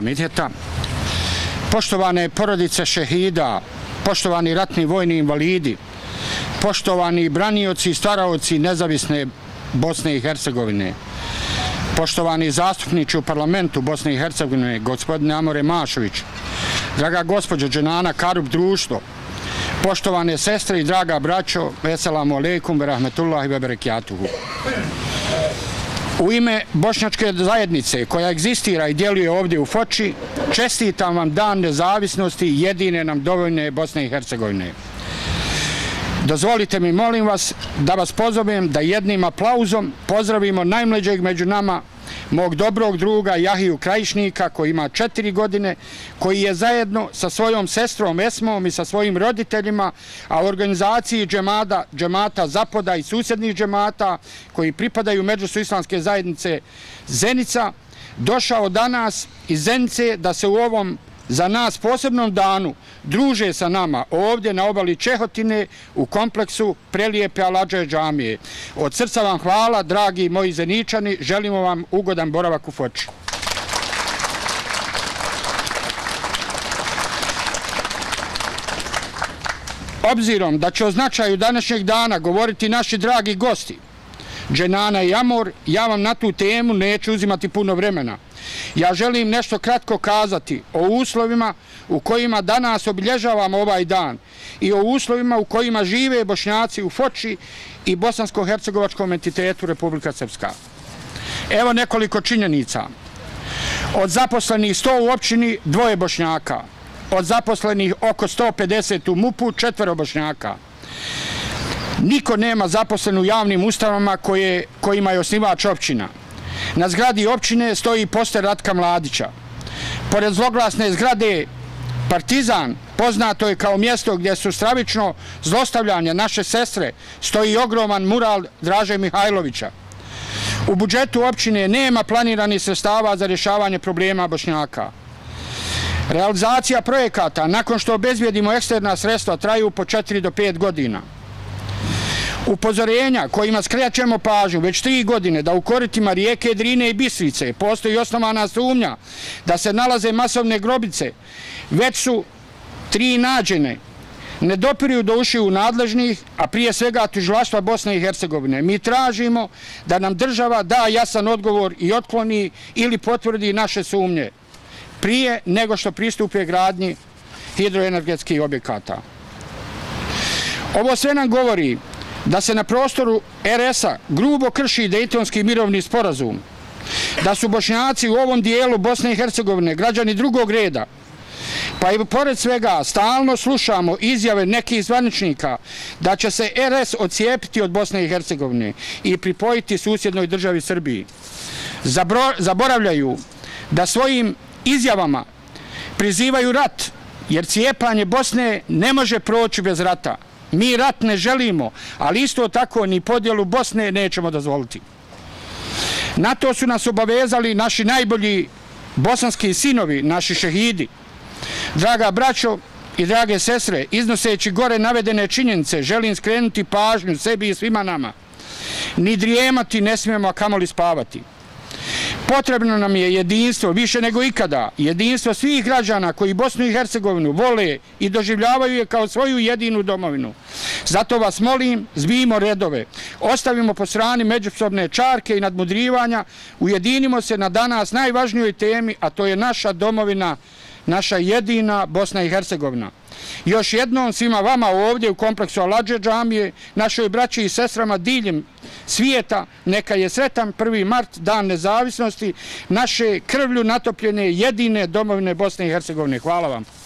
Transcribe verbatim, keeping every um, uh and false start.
komiteta, poštovane porodice šehida, poštovani ratni vojni invalidi, poštovani branioci i staraoci nezavisne Bosne i Hercegovine, poštovani zastupnici u parlamentu Bosne i Hercegovine, gospodine Amore Mašović, draga gospođo Dženana Karub društvo, poštovane sestre i draga braćo, veselamu alejkum ve rahmetullahi ve berekatuhu. U ime bošnjačke zajednice koja egzistira i djeluje ovdje u Foči, čestitam vam dan nezavisnosti jedine nam dovoljne Bosne i Hercegovine. Dozvolite mi, molim vas, da vas pozovem da jednim aplauzom pozdravimo najmlađeg među nama, mog dobrog druga Jahiju Krajišnika, koji ima četiri godine, koji je zajedno sa svojom sestrom Esmom i sa svojim roditeljima, a u organizaciji džemata, džemata Zapoda i susjednih džemata, koji pripadaju Međusu islamske zajednice Zenica, došao danas iz Zenice da se u ovom za nas posebnom danu druže sa nama ovdje na obali Čehotine u kompleksu prelijepe Aladžije džamije. Od srca vam hvala, dragi moji Zeničani, želimo vam ugodan boravak u Foči. Obzirom da će o značaju današnjeg dana govoriti naši dragi gosti, Dženana i Amor, ja vam na tu temu neću uzimati puno vremena. Ja želim nešto kratko kazati o uslovima u kojima danas obilježavamo ovaj dan i o uslovima u kojima žive Bošnjaci u Foči i bosansko-hercegovačkom entitetu Republika Srpska. Evo nekoliko činjenica. Od zaposlenih sto u općini dvoje Bošnjaka, od zaposlenih oko sto pedeset u MUP-u četvero Bošnjaka. Niko nema zaposlen u javnim ustanovama koje, kojima je osnivač općina. Na zgradi općine stoji poster Ratka Mladića. Pored zloglasne zgrade Partizan, poznato je kao mjesto gdje su stravično zlostavljanje naše sestre, stoji ogroman mural Draže Mihajlovića. U budžetu općine nema planiranih sredstava za rješavanje problema Bošnjaka. Realizacija projekata nakon što obezbijedimo eksterna sredstva traju po četiri do pet godina. Upozorenja kojima skrećemo pažnju već tri godine da u koritima rijeke Drine i Bistrice postoji osnovana sumnja da se nalaze masovne grobice, već su tri nađene, ne dopiruju do ušiju nadležnih, a prije svega tužilaštva Bosne i Hercegovine. Mi tražimo da nam država da jasan odgovor i otkloni ili potvrdi naše sumnje prije nego što pristupe gradnji hidroenergetskih objekata. Ovo sve nam govori da se na prostoru er es a grubo krši Dejtonski mirovni sporazum, da su Bošnjaci u ovom dijelu Bosne i Hercegovine građani drugog reda, pa i pored svega stalno slušamo izjave nekih zvaničnika da će se er es odcijepiti od Bosne i Hercegovine i pripojiti susjednoj državi Srbiji. Zaboravljaju da svojim izjavama prizivaju rat, jer cijepanje Bosne ne može proći bez rata. Mi rat ne želimo, ali isto tako ni podjelu Bosne nećemo dozvoliti. Na to su nas obavezali naši najbolji bosanski sinovi, naši šehidi. Draga braćo i drage sestre, iznoseći gore navedene činjenice, želim skrenuti pažnju sebi i svima nama. Ni drijemati ne smijemo, a kamoli spavati. Potrebno nam je jedinstvo više nego ikada, jedinstvo svih građana koji Bosnu i Hercegovinu vole i doživljavaju je kao svoju jedinu domovinu. Zato vas molim, zbijimo redove, ostavimo po strani međusobne čarke i nadmudrivanja, ujedinimo se na danas najvažnijoj temi, a to je naša domovina, naša jedina Bosna i Hercegovina. Još jednom svima vama ovdje u kompleksu Aladžije džamije, našoj braći i sestrama diljem svijeta, neka je sretan prvi mart, dan nezavisnosti, naše krvlju natopljene jedine domovine Bosne i Hercegovine. Hvala vam.